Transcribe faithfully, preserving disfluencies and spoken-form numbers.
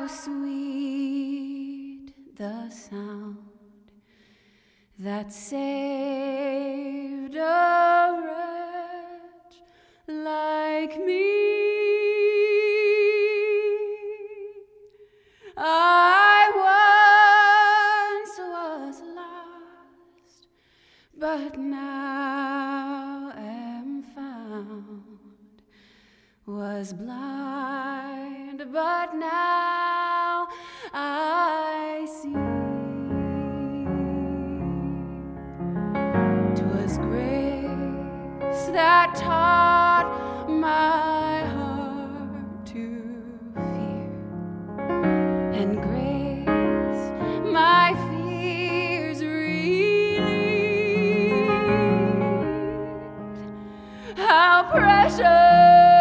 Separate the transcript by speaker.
Speaker 1: how sweet the sound that saved a wretch like me. I once was lost, but now am found, was blind, but now I see. 'Twas grace that taught my heart to fear, and grace my fears relieved. How precious